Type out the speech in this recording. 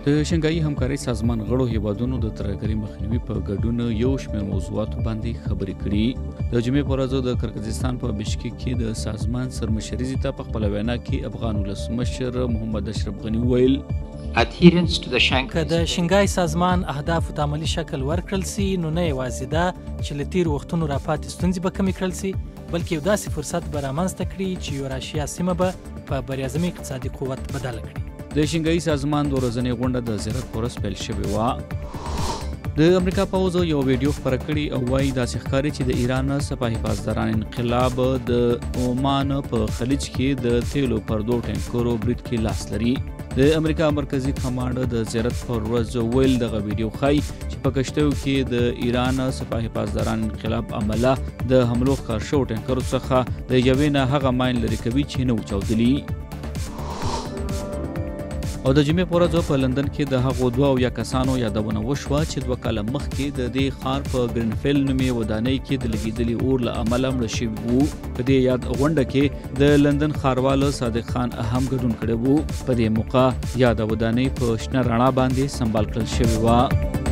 د شنګایي همکارۍ سازمان غړو هیوادونو د ترهګرۍ مخنیوي په ګډون یو شمېر موضوعاتو باندې خبرې کړي. د جمعې په ورځ د کرغیزستان په بشکیک کې د سازمان سرمشري ته په خپله وینا کې افغان ولسمشر محمد اشرف غني وویل که د شنګای سازمان اهدافو ته عملي شکل ورکړل سي نو نه یوازې دا چې له تېرو وختونو راپاتې ستونزې به کمې کړل سي بلکې یو داسې فرصت به رامنځته کړي چې یوراشیا سیمه به په بریاعظمي اقتصادي قوت بدله کړي. د شنګایي سازمان د ورځنۍ غونډه د زیارت په ورځ پیل شوې وه. د امریکا پوځ یو ویډیو خپره کړې او وایي داسې ښکاري چې د ایران سپاهي پاسداران انقلاب د عمان په خلیج کې د تیلو پر 2 ټینکرو برید کې لاس لري. د امریکا مرکزی کمانډ د زیارت پر ورځ ویل دغه ویډیو ښایي چې په کشتیو کې د ایران سپاهي پاسداران انقلاب عمله د حملو ښکار شوو ټینکرو څخه د یوې نه هغه ماین لرې کوي چې نه وو چاودلي. او د جمعې په ورځ په لندن کې د هغو 2 کسانو یادونه وشوه چې 2 کاله مخکې د دې ښار په ګرینفیل نومې ودانۍ کې د لګېدلي اور له امله مړه شوي وو. په دې یاد غونډه کې د لندن ښاروال صادق خان هم ګډون کړی وو. په دې موقع یاده ودانۍ په شنه رڼا باندې سمبال کړل شوې وه.